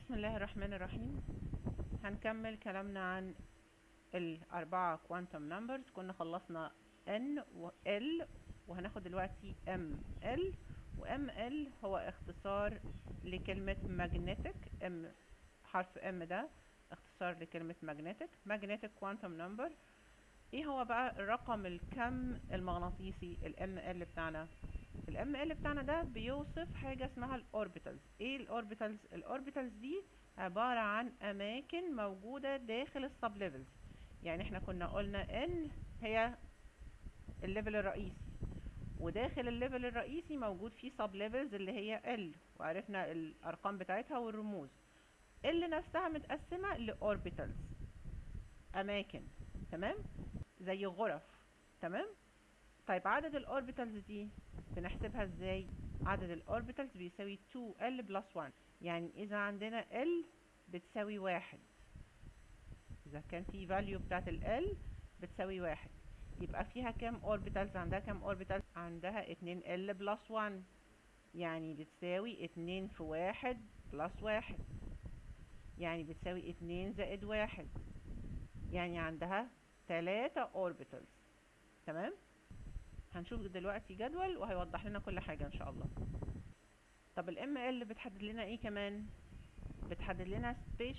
بسم الله الرحمن الرحيم. هنكمل كلامنا عن الأربعة كوانتم نمبرز. كنا خلصنا N و L، وهناخد دلوقتي ML. و ML هو اختصار لكلمة magnetic. حرف M ده اختصار لكلمة magnetic quantum number. ايه هو بقى الرقم الكم المغناطيسي ال ML بتاعنا؟ ال ML بتاعنا ده بيوصف حاجة اسمها الأوربيتالز. ايه الأوربيتالز؟ الأوربيتالز دي عبارة عن أماكن موجودة داخل السب ليفلز. يعني احنا كنا قلنا ان هي الليفل الرئيسي، وداخل الليفل الرئيسي موجود فيه سب ليفلز اللي هي ال، وعرفنا الأرقام بتاعتها والرموز. اللي نفسها متقسمة لأوربيتالز، أماكن، تمام، زي غرف، تمام. طيب عدد الأوربيتالز دي بنحسبها ازاي؟ عدد الأوربيتالز بيساوي 2L بلس 1. يعني إذا عندنا L بتساوي 1، إذا كان في value بتاعت ال L بتساوي 1، يبقى فيها كام أوربيتالز؟ عندها كام أوربيتالز؟ عندها 2L بلس 1، يعني بتساوي 2 في 1 بلس 1، يعني بتساوي 2 زائد 1، يعني عندها 3 أوربيتالز، تمام. هنشوف دلوقتي جدول وهيوضح لنا كل حاجة ان شاء الله. طب ال ML بتحدد لنا ايه كمان؟ بتحدد لنا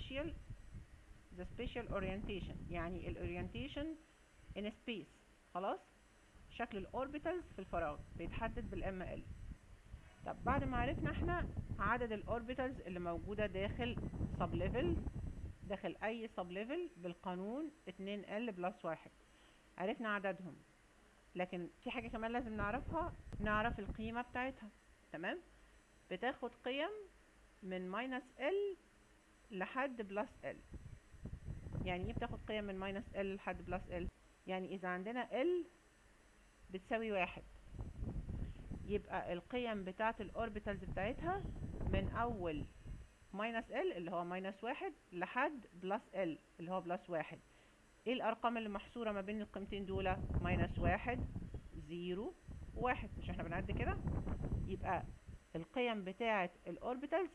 the spatial orientation، يعني ال orientation in space. خلاص، شكل الاوربيتالز في الفراغ بيتحدد بال ML. طب بعد ما عرفنا احنا عدد الاوربيتالز اللي موجودة داخل sub level، داخل اي sub level بالقانون 2L بلس 1، عرفنا عددهم. لكن في حاجة كمان لازم نعرفها، نعرف القيمة بتاعتها، تمام. بتاخد قيم من ماينس L لحد بلس L. يعني ايه بتاخد قيم من ماينس L لحد بلس L؟ يعني اذا عندنا L بتساوي 1، يبقى القيم بتاعت الاوربيتالز بتاعتها من اول ماينس L اللي هو ماينس 1 لحد بلس L اللي هو بلس 1. ايه الارقام اللي محصورة ما بين القيمتين دول؟ ماينس 1، 0، 1. مش احنا بنعد كده؟ يبقى القيم بتاعة الاوربيتالز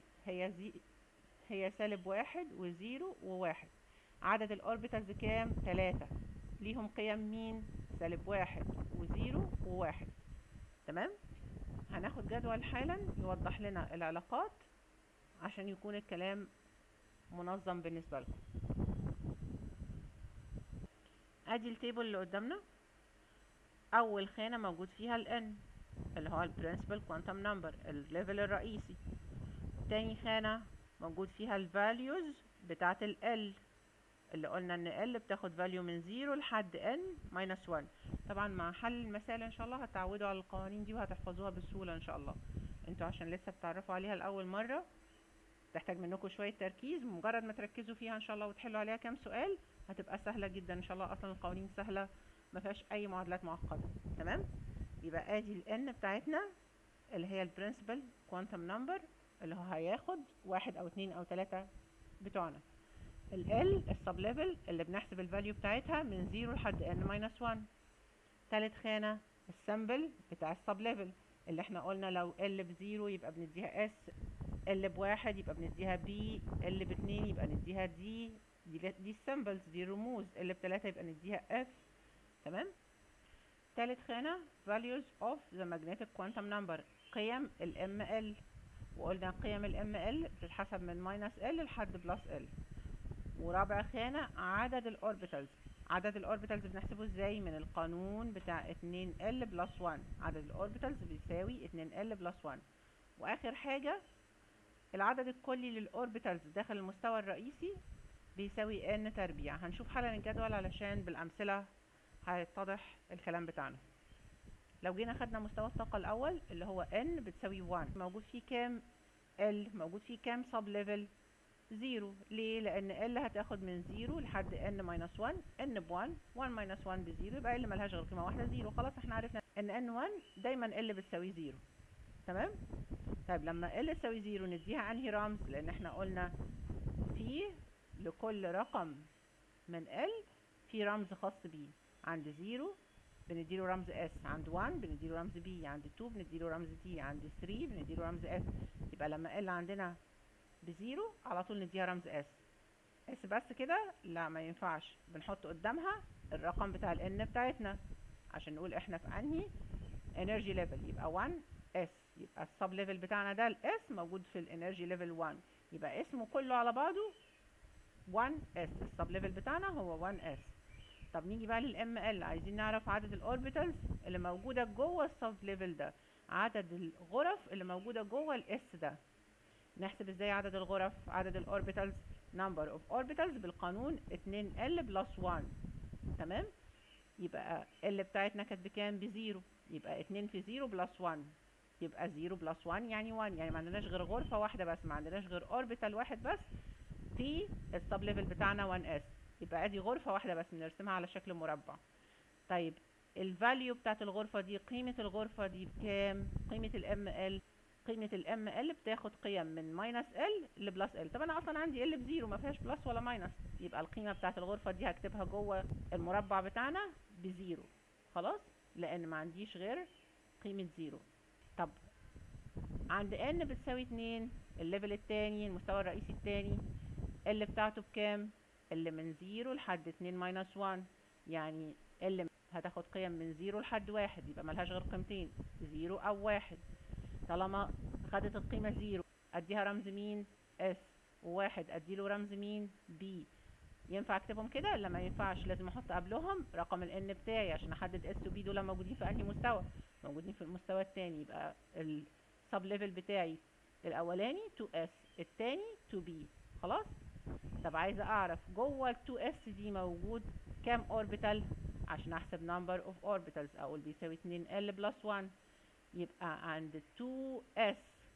هي سالب 1 و0 و1. عدد الاوربيتالز كام؟ 3. ليهم قيم مين؟ سالب 1 و0 و1، تمام. هناخد جدول حالا يوضح لنا العلاقات عشان يكون الكلام منظم بالنسبة لكم. ادي التيبل اللي قدامنا. اول خانة موجود فيها ال N اللي هو ال Principal Quantum Number، الليفل الرئيسي. تاني خانة موجود فيها ال Values بتاعت ال L، اللي قلنا ان L بتاخد value من 0 لحد N minus 1. طبعا مع حل المسائل ان شاء الله هتعودوا على القوانين دي وهتحفظوها بسهولة ان شاء الله. انتوا عشان لسه بتعرفوا عليها لأول مرة تحتاج منكم شوية تركيز. مجرد ما تركزوا فيها ان شاء الله وتحلوا عليها كام سؤال هتبقى سهلة جدا ان شاء الله. اصلا القوانين سهلة، ما فيهاش اي معادلات معقدة، تمام. يبقى ادي ال N بتاعتنا اللي هي ال Principal Quantum Number، اللي هو هياخد 1 أو 2 أو 3 بتوعنا. ال L السب ليفل اللي بنحسب الفاليو بتاعتها من 0 لحد N minus 1. تالت خانة السامبل بتاع السب ليفل، اللي احنا قلنا لو L ب0 يبقى بنديها S، L ب1 يبقى بنديها B، L ب2 يبقى نديها D. دي السامبلز، دي الرموز. L ب3 يبقى نديها F، تمام. تالت خانة values of the magnetic quantum number، قيم ال ML. وقلنا قيم ال ML بتتحسب من minus L لحد plus L. ورابع خانة عدد الاوربيتالز. عدد الاوربيتالز بنحسبه ازاي؟ من القانون بتاع 2L بلس 1. عدد الاوربيتالز بيساوي 2L بلس 1. واخر حاجة العدد الكلي للاوربيتالز داخل المستوى الرئيسي بيساوي N تربيع. هنشوف حالا الجدول علشان بالامثلة هيتضح الكلام بتاعنا. لو جينا خدنا مستوى الطاقة الأول اللي هو N بتساوي 1، موجود فيه كام L؟ موجود فيه كام sub level؟ 0. ليه؟ لأن L هتاخد من 0 لحد N minus 1. N ب1، 1 minus 1 ب0، يبقى L ملهاش غير قيمة واحدة 0. خلاص احنا عرفنا إن N1 دايما L بتساوي 0، تمام؟ طيب لما L تساوي 0 نديها أنهي رمز؟ لأن احنا قلنا في لكل رقم من L في رمز خاص بيه. عند 0 بنديله رمز S، عند 1 بنديله رمز B، عند 2 بنديله رمز T، عند 3 بنديله رمز S. يبقى لما L عندنا بزيرو على طول نديها رمز اس. اس بس كده لا ما ينفعش، بنحط قدامها الرقم بتاع الان بتاعتنا عشان نقول احنا في انهي انرجي ليفل. يبقى 1 اس، يبقى السب ليفل بتاعنا ده الاس موجود في الانرجي ليفل 1، يبقى اسمه كله على بعضه 1 اس. السب ليفل بتاعنا هو 1 اس. طب نيجي بقى للام ال، عايزين نعرف عدد الاوربيتالز اللي موجوده جوه السب ليفل ده، عدد الغرف اللي موجوده جوه الاس ده. نحسب ازاي عدد الغرف؟ عدد الاوربيتالز number of orbitals بالقانون 2L plus 1. تمام؟ يبقى ال بتاعتنا كانت بكام؟ بزيرو، يبقى 2 في 0 بلس 1، يبقى 0 بلس 1 يعني 1، يعني ما عندناش غير غرفة واحدة بس، ما عندناش غير اوربيتال واحد بس في السب ليفل بتاعنا 1s. يبقى ادي غرفة واحدة بس بنرسمها على شكل مربع. طيب الفاليو بتاعت الغرفة دي، قيمة الغرفة دي بكام؟ قيمة الام ال، قيمة الام ال بتاخد قيم من ماينس ال لبلس ال. طب انا اصلا عندي ال بزيرو ما فيهاش بلس ولا ماينس، يبقى القيمة بتاعت الغرفة دي هكتبها جوه المربع بتاعنا بزيرو خلاص، لان ما عنديش غير قيمة زيرو. طب عند n بتساوي 2 الليفل التاني، المستوى الرئيسي التاني، ال بتاعته بكام؟ اللي من 0 لحد 2 ماينس 1، يعني ال هتاخد قيم من 0 لحد 1، يبقى ملهاش غير قيمتين 0 او 1. طالما خدت القيمة 0 اديها رمز مين؟ s، و1 اديله رمز مين؟ b. ينفع اكتبهم كده؟ لا ما ينفعش، لازم احط قبلهم رقم ال n بتاعي عشان احدد s و b دول موجودين في انهي مستوى. موجودين في المستوى التاني، يبقى السب ليفل بتاعي الاولاني 2s، التاني 2b. خلاص. طب عايزه اعرف جوه ال 2s دي موجود كام اوربيتال عشان احسب number of orbitals. اقول بيساوي 2l plus 1، يبقى عند 2s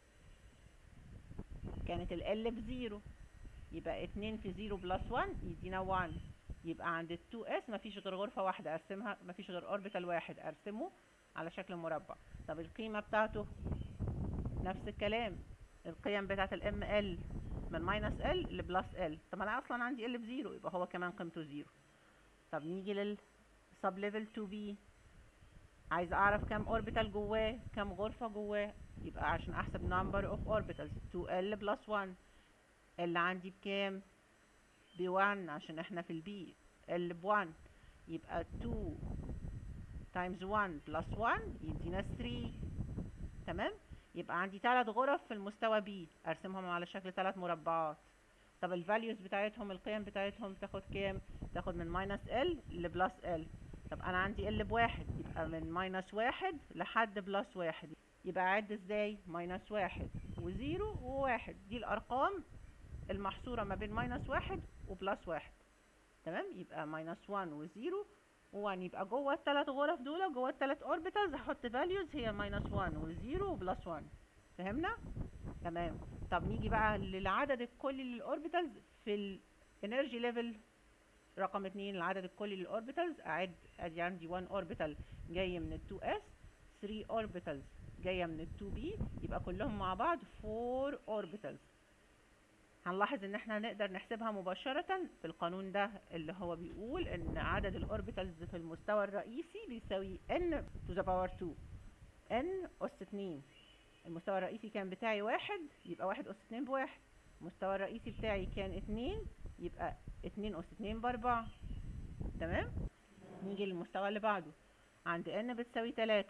كانت ال بزيرو، يبقى 2 في 0 بلس 1 يدينا 1. يبقى عند ال 2s مفيش غير غرفة واحدة ارسمها، مفيش غير اوربيتال واحد ارسمه على شكل مربع. طب القيمة بتاعته نفس الكلام، القيم بتاعت الام ال من ماينس ال لبلس ال. طب انا اصلا عندي ال بزيرو، يبقى هو كمان قيمته زيرو. طب نيجي للسب ليفل 2 b، عايز اعرف كام اوربيتال جواه، كام غرفة جواه. يبقى عشان احسب number of orbitals 2l plus 1، اللي عندي بكام؟ ب1 عشان احنا في البي، ال ب1، يبقى 2 times 1 plus 1 يدينا 3. تمام؟ يبقى عندي 3 غرف في المستوى بي ارسمهم على شكل 3 مربعات. طب الفاليوز بتاعتهم، القيم بتاعتهم تاخد كام؟ تاخد من ماينس ال لبلس ال. طب انا عندي ال بواحد، يبقى من ماينس واحد لحد بلس واحد. يبقى اعد ازاي؟ ماينس واحد وزيرو وواحد، دي الارقام المحصورة ما بين ماينس واحد وبلس واحد. تمام؟ يبقى ماينس 1 وزيرو و1، يبقى جوه الثلاث غرف دول، جوه الثلاث اوربيتالز هحط فاليوز هي ماينس 1 وزيرو وبلس 1. فهمنا؟ تمام. طب نيجي بقى للعدد الكلي للاوربيتالز في الانرجي ليفل رقم 2. العدد الكلي للاوربيتالز اعد، ادي عندي 1 اوربيتال جاي من ال 2s، 3 اوربيتالز جايه من ال 2b، يبقى كلهم مع بعض 4 اوربيتالز. هنلاحظ ان احنا نقدر نحسبها مباشرة بالقانون ده اللي هو بيقول ان عدد الاوربيتالز في المستوى الرئيسي بيساوي n to the power 2، n أس 2. المستوى الرئيسي كان بتاعي واحد، يبقى واحد أس 2 بواحد. المستوى الرئيسي بتاعي كان 2، يبقى 2 أس 2 بأربعة. تمام؟ نيجي للمستوى اللي بعده، عند n بتساوي 3،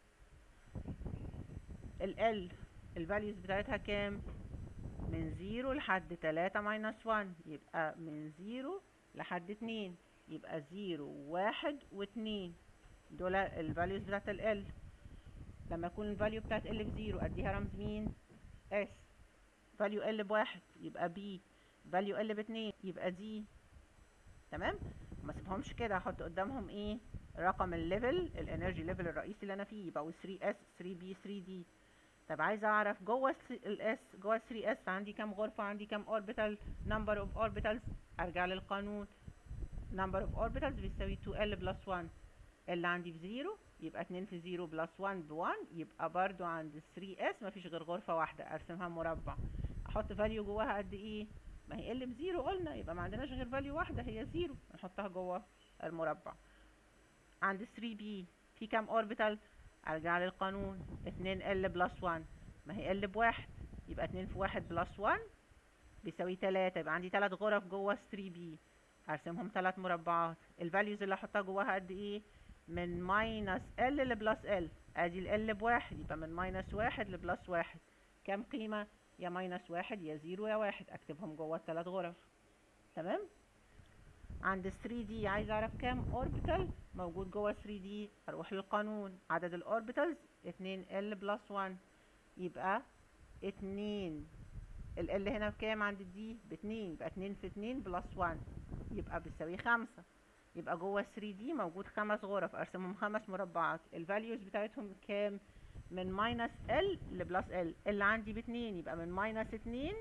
ال الفاليوز بتاعتها كام؟ من 0 لحد 3 ماينس 1، يبقى من 0 لحد 2، يبقى 0 و1 و2، دول الفاليوز بتاعت ال. لما يكون الفاليو بتاعت ال بزيرو اديها رمز مين؟ s. فاليو ال بواحد يبقى b، فاليو ال باتنين يبقى d. تمام؟ ما اسيبهمش كده، هحط قدامهم ايه؟ رقم الليفل، الانرجي ليفل الرئيسي اللي انا فيه، يبقى 3s 3b 3d. طب عايزه اعرف جوه الاس، جوه 3s عندي كام غرفه، عندي كام اوربيتال، نمبر اوف اوربيتالز. ارجع للقانون، نمبر اوف اوربيتالز بيساوي 2l بلس 1. اللي عندي بزيرو، يبقى 2 في 0 بلس 1 ب1، يبقى برضو عند 3s مفيش غير غرفه واحده ارسمها مربع. احط فاليو جواها قد ايه؟ ما هي ال بزيرو قلنا، يبقى ما عندناش غير فاليو واحده هي زيرو، نحطها جوه المربع. عند 3b في كام اوربيتال؟ ارجع للقانون 2l بلس 1، ما هي ال بواحد، يبقى 2 في 1 بلس 1 بيساوي 3، يبقى عندي 3 غرف جوه 3B. هرسمهم 3 مربعات. الفاليوز اللي هحطها جواها قد ايه؟ من ماينس ال لبلس ال. ادي ال بواحد، يبقى من ماينس واحد لبلس واحد. كام قيمة؟ يا ماينس واحد يا زيرو يا واحد. اكتبهم جوه الثلاث غرف. تمام. عند 3D عايز اعرف كام اوربيتال موجود جوه 3D. اروح للقانون، عدد الاوربيتالز 2L بلس 1، يبقى 2. ال هنا بكام عند الدي؟ ب2، يبقى 2 في 2 بلس 1 يبقى بتساوي 5. يبقى جوه 3D موجود 5 غرف، ارسمهم 5 مربعات. الفاليوز بتاعتهم كام؟ من ماينس ال لبلس ال. اللي عندي ب2 يبقى من ماينس 2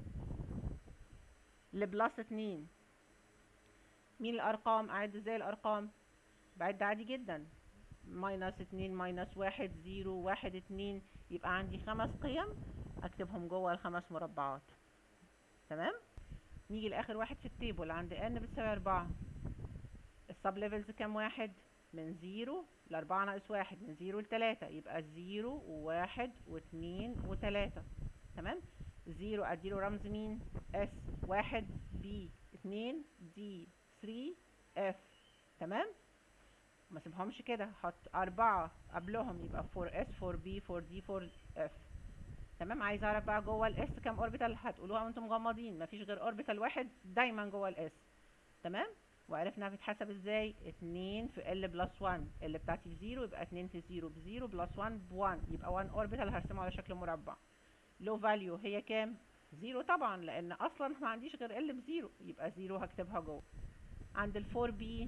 لبلس 2. مين الارقام؟ اعد ازاي الارقام؟ بعد عادي جدا. ماينس 2 ماينس 1 0 1 2، يبقى عندي 5 قيم اكتبهم جوه ال5 مربعات. تمام. نيجي لاخر واحد في التيبل عند n بتساوي 4. السب ليفلز كام واحد؟ من 0 ل 4 ناقص 1، من 0 ل 3، يبقى 0 و1 و2 و3. تمام. 0 اديله رمز مين؟ s. 1 b 2 d 3 f. تمام. ما سيبهمش كده، حط 4 قبلهم يبقى 4s 4b 4d 4f. تمام. عايز اعرف بقى جوه الاس كام اوربيتال. هتقولوها وانتم مغمضين، مفيش غير اوربيتال واحد دايما جوه الاس. تمام. وعرفنا بتتحسب ازاي؟ 2 في ال بلس 1. ال بتاعتي ب0 يبقى 2 في 0 ب0 بلس 1 ب1، يبقى 1 اوربيتال هرسمه على شكل مربع. لو فاليو هي كام؟ 0 طبعا، لان اصلا ما عنديش غير ال ب0، يبقى 0 هكتبها جوه. عند ال 4b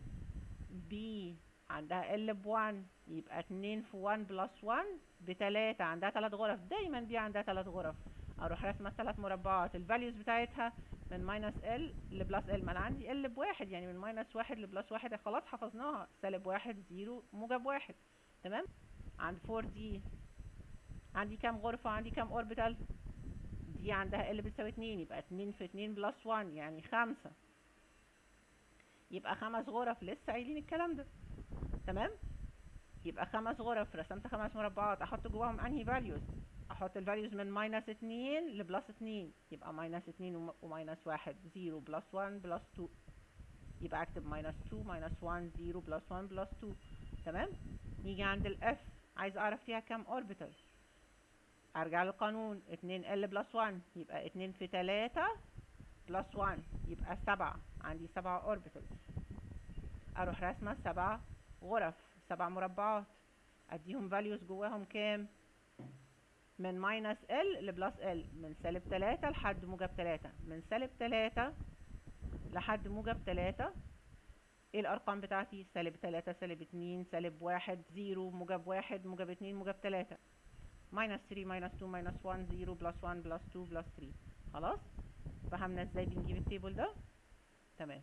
عندها ال ب1، يبقى 2 في 1 بلس 1 ب3. عندها 3 غرف، دايما بي عندها 3 غرف. اروح رسمه 3 مربعات. الفاليوز بتاعتها من ماينس ال لبلس ال. ما انا عندي ال بواحد، يعني من ماينس 1 لبلس 1 خلاص حفظناها. سالب 1 0 موجب 1. تمام. عند 4D عندي كام غرفه؟ عندي كام اوربيتال؟ دي عندها ال بتساوي 2، يبقى 2 في 2 بلس 1 يعني 5، يبقى 5 غرف. لسه قايلين الكلام ده. تمام. يبقى 5 غرف، رسمت 5 مربعات. احط جواهم انهي فاليوز؟ احط الفاليوز من ماينس 2 لبلس 2، يبقى ماينس 2 وماينس 1 0 بلس 1 بلس 2، يبقى اكتب ماينس 2 ماينس 1 0 بلس 1 بلس 2. تمام. نيجي عند الاف، عايز اعرف فيها كام اوربيتال. ارجع للقانون، 2 ال بلس 1 يبقى 2 في 3 بلس 1 يبقى 7. عندي 7 اوربيتال. اروح رسمه 7 غرف 7 مربعات. اديهم فاليوز جواهم كام؟ من ماينس ال لبلس ال، من سالب 3 لحد موجب 3، من سالب 3 لحد موجب 3. ايه الارقام بتاعتي؟ سالب 3 سالب 2 سالب 1 0 موجب 1 موجب 2 موجب 3. ماينس 3 ماينس 2 ماينس 1 0 بلس 1 بلس 2 بلس 3. خلاص فهمنا ازاي بنجيب التيبل ده. تمام.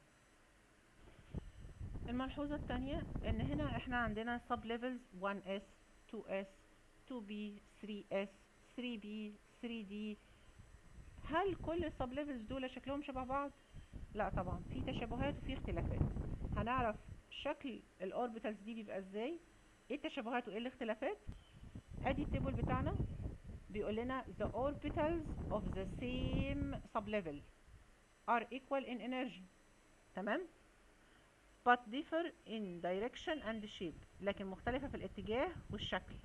الملحوظة التانية ان هنا احنا عندنا sub levels 1s 2s 2b 3s 3b 3d. هل كل السب ليفلز دول شكلهم شبه بعض؟ لا طبعا، في تشابهات وفي اختلافات. هنعرف شكل الاوربيتالز دي بيبقى ازاي، ايه التشابهات وايه الاختلافات. ادي التيبل بتاعنا بيقول لنا the orbitals of the same sublevel are equal in energy. تمام. but differ in direction and shape، لكن مختلفة في الاتجاه والشكل.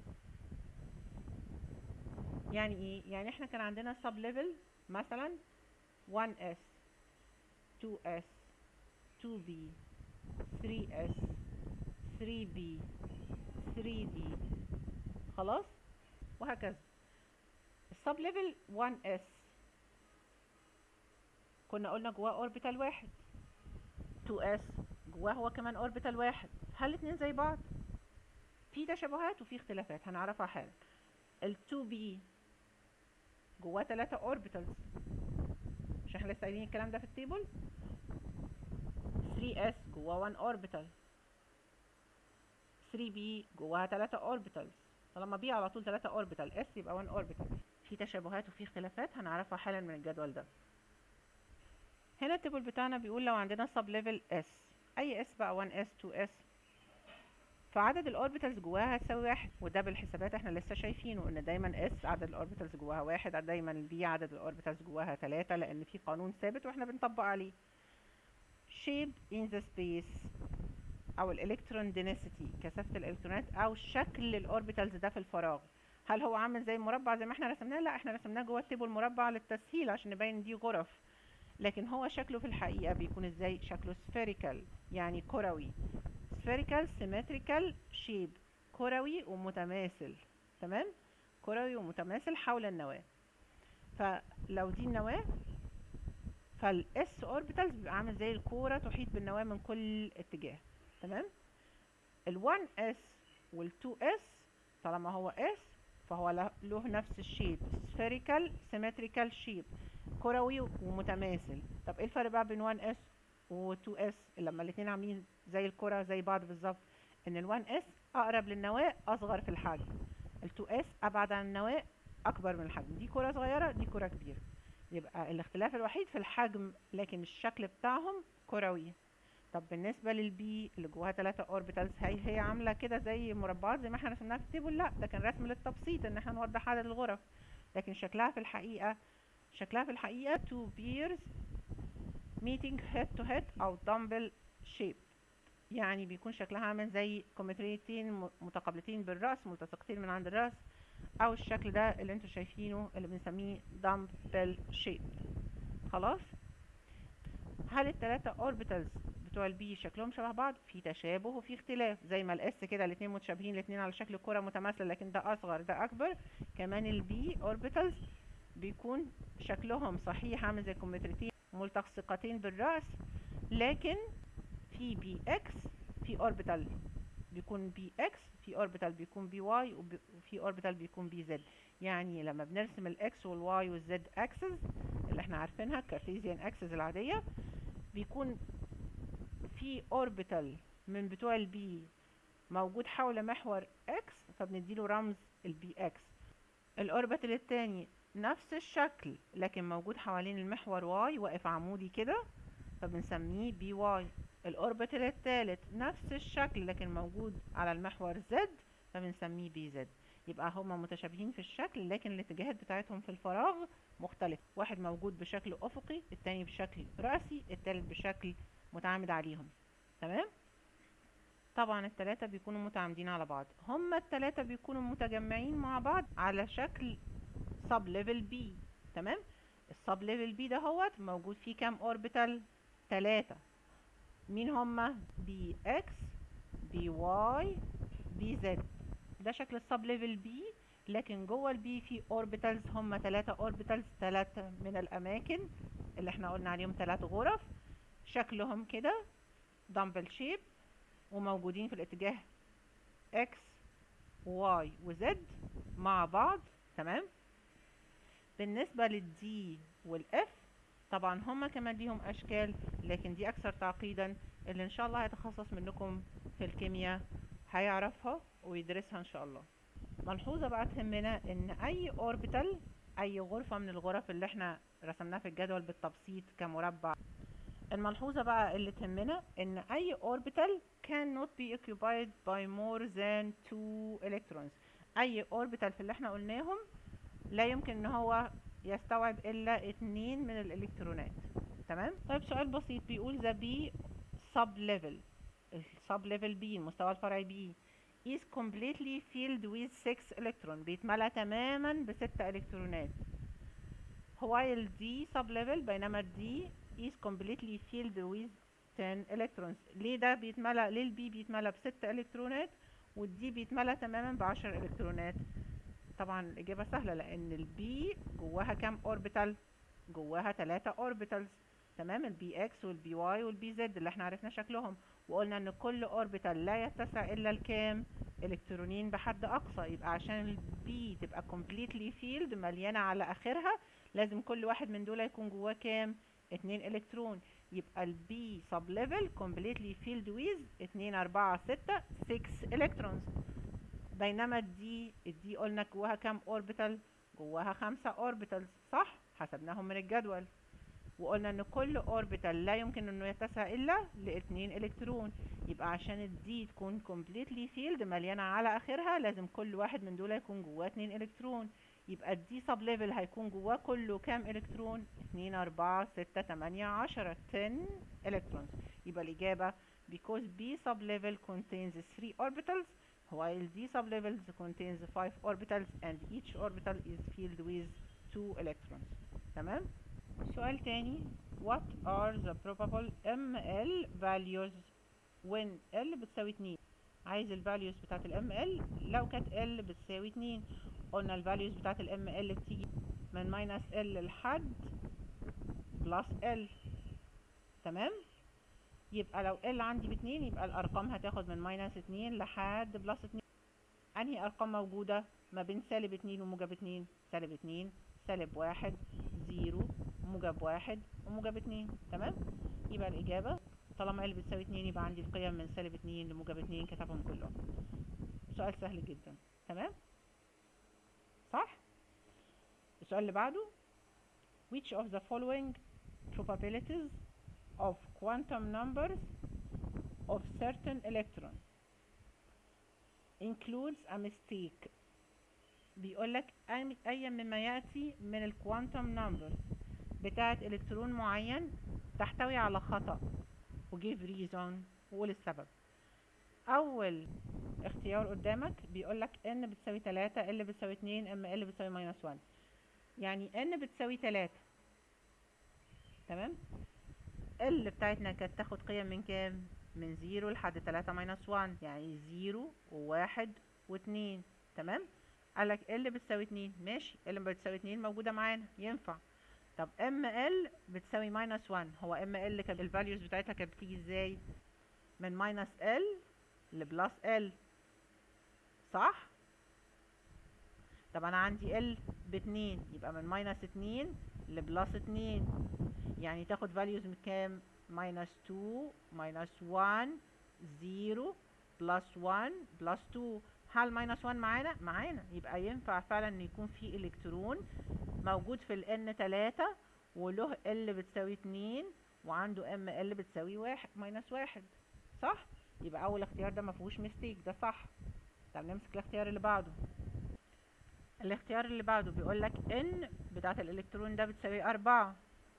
يعني ايه؟ يعني احنا كان عندنا sub level مثلا 1s 2s 2b 3s 3b 3d. خلاص. وهكذا. السب ليفل 1s كنا قلنا جواه اوربيتال واحد. 2s جواه هو كمان اوربيتال واحد. هل الاتنين زي بعض؟ في تشابهات وفي اختلافات هنعرفها حالا. ال 2b جواه 3 اوربيتالز، مش احنا لسه قايلين الكلام ده في التيبل. 3s جواه 1 اوربيتال. 3b جواها 3 اوربيتالز. طالما b على طول 3 اوربيتال، s يبقى 1 اوربيتال. في تشابهات وفي اختلافات هنعرفها حالا من الجدول ده. هنا التيبل بتاعنا بيقول لو عندنا سب ليفل s، اي s بقى 1s 2s فعدد الاوربيتالز جواها هتساوي 1، وده بالحسابات احنا لسه شايفينه ان دايما اس عدد الاوربيتالز جواها 1، دايما البي عدد الاوربيتالز جواها 3، لان في قانون ثابت واحنا بنطبق عليه. shape in the space او الالكترون density كثافة الالكترونات او شكل الاوربيتالز ده في الفراغ، هل هو عامل زي المربع زي ما احنا رسمناه؟ لا، احنا رسمناه جوه التيبل مربع للتسهيل عشان نبين دي غرف، لكن هو شكله في الحقيقة بيكون ازاي؟ شكله spherical يعني كروي. spherical symmetrical shape، كروي ومتماثل. تمام، كروي ومتماثل حول النواة. فلو دي النواة، فالاس اوربيتالز بيبقى عامل زي الكورة تحيط بالنواة من كل اتجاه. تمام. ال1 اس وال2 اس طالما هو اس فهو له نفس الشيب، spherical symmetrical shape، كروي ومتماثل. طب ايه الفرق بقى بين 1 اس و2 اس لما الاتنين عاملين زي الكرة زي بعض بالظبط؟ ان ال1 اس اقرب للنواة، اصغر في الحجم. ال2 اس ابعد عن النواة، اكبر من الحجم. دي كرة صغيرة، دي كرة كبيرة. يبقى الاختلاف الوحيد في الحجم، لكن الشكل بتاعهم كروي. طب بالنسبة للبي اللي جواها 3 اوربيتالز، هي عاملة كده زي مربعات زي ما احنا رسمناها في التيبل؟ لا، ده كان رسم للتبسيط ان احنا نوضح عدد الغرف، لكن شكلها في الحقيقة two pairs meeting head to head او dumbbell shape، يعني بيكون شكلها عامل زي كمثريتين متقابلتين بالرأس، ملتصقتين من عند الرأس، او الشكل ده اللي انتوا شايفينه اللي بنسميه dumbbell shape. خلاص. هل الثلاثة اوربيتالز بتوع البي شكلهم شبه بعض؟ في تشابه وفي اختلاف، زي ما الاس كده الاثنين متشابهين، الاثنين على شكل كرة متماثلة، لكن ده اصغر ده اكبر. كمان البي اوربيتالز بيكون شكلهم صحيح عامل زي كمثرتين ملتصقتين بالرأس، لكن في بي اكس في اوربيتال بيكون بي اكس، في اوربيتال بيكون بي واي، وفي اوربيتال بيكون بي زد. يعني لما بنرسم الاكس والواي والزد اكسس اللي احنا عارفينها الكارتيزيان اكسس العادية، بيكون في اوربيتال من بتوع البي موجود حول محور اكس، فبنديله رمز البي اكس. الاوربيتال التاني نفس الشكل لكن موجود حوالين المحور واي، واقف عمودي كده، فبنسميه بي واي. الاوربيتال التالت نفس الشكل لكن موجود على المحور زد، فبنسميه بي زد. يبقى هما متشابهين في الشكل لكن الاتجاهات بتاعتهم في الفراغ مختلفة، واحد موجود بشكل افقي، التاني بشكل رأسي، التالت بشكل متعامد عليهم. تمام. طبعا التلاتة بيكونوا متعامدين على بعض، هما التلاتة بيكونوا متجمعين مع بعض على شكل سب ليفل بي. تمام. السب ليفل بي ده هو موجود فيه كام اوربيتال؟ 3. مين هما؟ بي اكس، بي واي، بي زد. ده شكل السب ليفل بي، لكن جوه البي في اوربيتالز، هما 3 اوربيتالز، 3 من الاماكن اللي احنا قلنا عليهم 3 غرف، شكلهم كده دمبل شيب، وموجودين في الاتجاه اكس واي وزد مع بعض. تمام. بالنسبة للدي والاف طبعا هما كمان ليهم اشكال، لكن دي اكثر تعقيدا، اللي ان شاء الله هيتخصص منكم في الكيمياء هيعرفها ويدرسها ان شاء الله. ملحوظة بقى تهمنا ان اي اوربيتال، اي غرفة من الغرف اللي احنا رسمناها في الجدول بالتبسيط كمربع، الملحوظة بقى اللي تهمنا ان اي orbital cannot be occupied by more than 2 electrons. اي orbital في اللي احنا قلناهم لا يمكن ان هو يستوعب الا 2 من الالكترونات. تمام. طيب سؤال بسيط بيقول the B sub level، السب ليفل B المستوى الفرعي B is completely filled with 6 electron، بيتملى تماما ب6 الكترونات. while D sub level بينما D is completely filled with 10 electrons. ليه ده بيتملى؟ ليه البي بيتملى ب6 الكترونات والدي بيتملى تماما ب10 الكترونات؟ طبعا الاجابه سهله، لان البي جواها كام اوربيتال؟ جواها 3 اوربيتالز. تمام. البي اكس والبي واي والبي زد اللي احنا عرفنا شكلهم، وقلنا ان كل اوربيتال لا يتسع الا الكام؟ الكترونين بحد اقصى. يبقى عشان البي تبقى completely filled مليانه على اخرها، لازم كل واحد من دول يكون جواه كام؟ 2 الكترون. يبقى البي سب ليفل completely filled with 2 4 6 الكترونز. بينما الدي قلنا جواها كام اوربيتال؟ جواها 5 اوربيتالز، صح؟ حسبناهم من الجدول. وقلنا ان كل اوربيتال لا يمكن انه يتسع الا ل2 الكترون. يبقى عشان الدي تكون completely filled مليانه على اخرها لازم كل واحد من دول يكون جواه 2 الكترون. يبقى الدي سب ليفل هيكون جواه كله كام الكترون؟ 2 4 6 8 10 10 الكترونز. يبقى الاجابه because B sub level contains 3 orbitals while D sub levels contains 5 orbitals and each orbital is filled with 2 electrons. تمام. سؤال تاني. what are the probable ML values when L بتساوي 2؟ عايز الفاليوز بتاعت ال ML لو كانت L بتساوي 2. قلنا الفاليوز بتاعت ال ML بتيجي من ماينس L لحد بلس L. تمام. يبقى لو L عندي باتنين يبقى الأرقام هتاخد من ماينس 2 لحد بلس 2. أنهي أرقام موجودة ما بين سالب 2 وموجب 2؟ سالب 2 سالب 1 0 موجب 1 وموجب 2. تمام. يبقى الإجابة طالما L بتساوي 2 يبقى عندي القيم من سالب 2 لموجب 2 كتبهم كلهم. سؤال سهل جدا. تمام صح. السؤال اللي بعده which of the following probabilities of quantum numbers of certain electron includes a mistake؟ بيقولك أي مما يأتي من الكوانتم نمبرز بتاعة إلكترون معين تحتوي على خطأ وجيف ريزون وقول السبب. أول اختيار قدامك بيقولك n بتساوي 3 l بتساوي 2 l بتساوي ماينس 1. يعني n بتساوي 3. تمام. ال بتاعتنا كانت تاخد قيم من كام؟ من 0 لحد 3 ماينس 1 يعني 0 و1 و2. تمام. قالك ال بتساوي 2 ماشي. ال بتساوي 2 موجودة معانا ينفع. طب ام ال بتساوي ماينس 1. هو ام ال كانت الفاليوز بتاعتها كانت بتيجي ازاي؟ من ماينس ال لبلس ال صح. طب انا عندي ال باتنين يبقى من ماينس 2 لبلس 2 يعني تاخد فاليوز من كام؟ ماينس 2 ماينس 1 0 بلس 1 بلس 2. هل ماينس 1 معانا يبقى ينفع فعلا ان يكون في الكترون موجود في ال n 3 وله l بتساوي 2 وعنده m l بتساوي 1 ماينس 1 صح. يبقى اول اختيار ده مفيهوش ميستيك ده صح. طب نمسك الاختيار اللي بعده. الاختيار اللي بعده بيقولك n بتاعت الالكترون ده بتساوي 4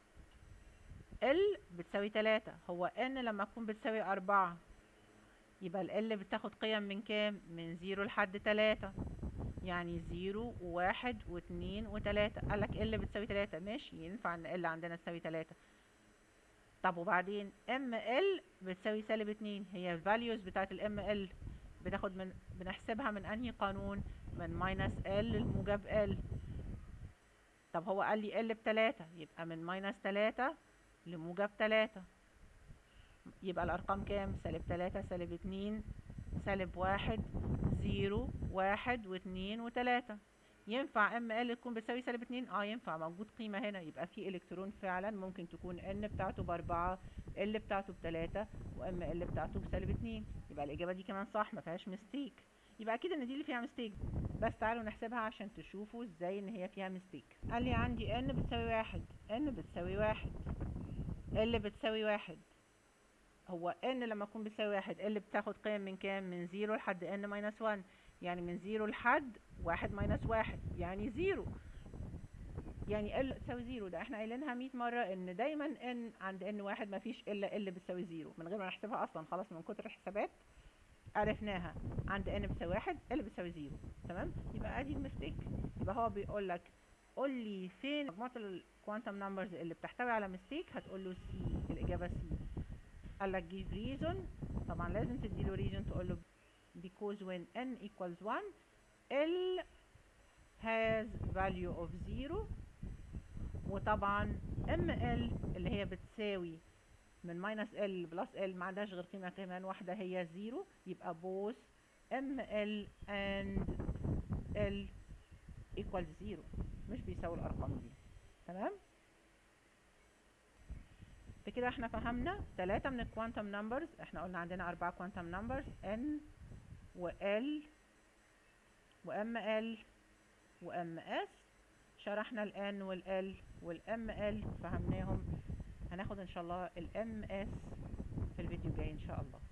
L بتساوي 3. هو N لما تكون بتساوي 4 يبقى ال L بتاخد قيم من كام؟ من 0 لحد 3 يعني 0 و1 و2 و3. قالك L بتساوي 3 ماشي ينفع ان L عندنا تساوي 3. طب وبعدين ML بتساوي سالب 2. هي الفاليوز بتاعت ال ML بتاخد بنحسبها من انهي قانون؟ من ماينس L لموجب L. طب هو قال لي L ب3 يبقى من ماينس 3 لموجب 3. يبقى الأرقام كام؟ سالب 3 سالب 2 سالب 1 0 1 و2 و3. ينفع ام ال تكون بتساوي سالب 2؟ ينفع موجود قيمة هنا. يبقى في الكترون فعلا ممكن تكون ان بتاعته ب4 ال بتاعته ب3 وام ال بتاعته بسالب 2. يبقى الإجابة دي كمان صح مفيهاش ميستيك. يبقى أكيد ان دي اللي فيها ميستيك. بس تعالوا نحسبها عشان تشوفوا ازاي ان هي فيها ميستيك. قال لي عندي ان بتساوي 1 ان بتساوي 1 ال بتساوي 1. هو n لما تكون بتساوي 1 ال بتاخد قيم من كام؟ من 0 لحد n ماينس 1 يعني من 0 لحد 1 ماينس 1 يعني 0 يعني ال تساوي 0. ده احنا قايلينها 100 مرة ان دايما n عند n 1 مفيش الا ال بتساوي 0 من غير ما نحسبها اصلا خلاص من كتر الحسابات عرفناها. عند n بتساوي 1 ال بتساوي 0. تمام. يبقى ادي المستيك. يبقى هو بيقول لك قول لي فين مجموعة الكوانتم نمبرز اللي بتحتوي على مستيك هتقول له سي. الإجابة سي. قال لك give reason. طبعا لازم تديله reason تقول له because when n equals 1 L has value of 0 وطبعا ML اللي هي بتساوي من minus L plus L ما عندهاش غير قيمة كمان واحدة هي 0. يبقى both ML and L equals 0 مش بيساوي الأرقام دي. تمام. بكده احنا فهمنا 3 من الكوانتم نمبرز. احنا قلنا عندنا 4 كوانتم نمبرز n و l و ml و ms. شرحنا ال n وال l وال ml فهمناهم هناخد ان شاء الله ال MS في الفيديو الجاي ان شاء الله.